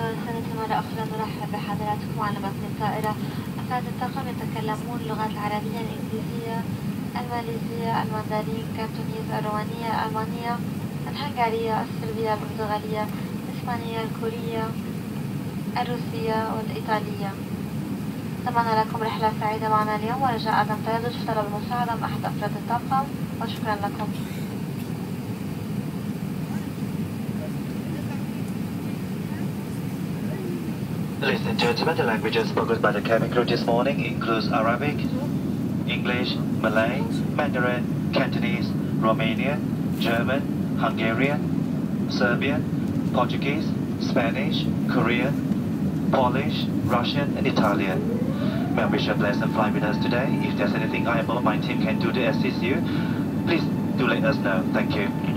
والسادة مرة أخرى نرحب بحضراتكم على متن الطائرة. أفراد الطاقم يتكلمون اللغات العربية، الإنجليزية، الماليزية، المندرين، كانتونيز، الرومانية، الألمانية، الهنغارية، الصربية، البرتغالية، الإسبانية، الكورية، الروسية والإيطالية. أتمنى لكم رحلة سعيدة معنا اليوم، ورجاء عدم تردد في طلب المساعدة من أحد أفراد الطاقم، وشكرا لكم. Ladies and gentlemen, the languages spoken by the cabin crew this morning includes Arabic, English, Malay, Mandarin, Cantonese, Romanian, German, Hungarian, Serbian, Portuguese, Spanish, Korean, Polish, Russian, and Italian. May I wish you a pleasant flight with us today. If there's anything I or my team can do to assist you, please do let us know. Thank you.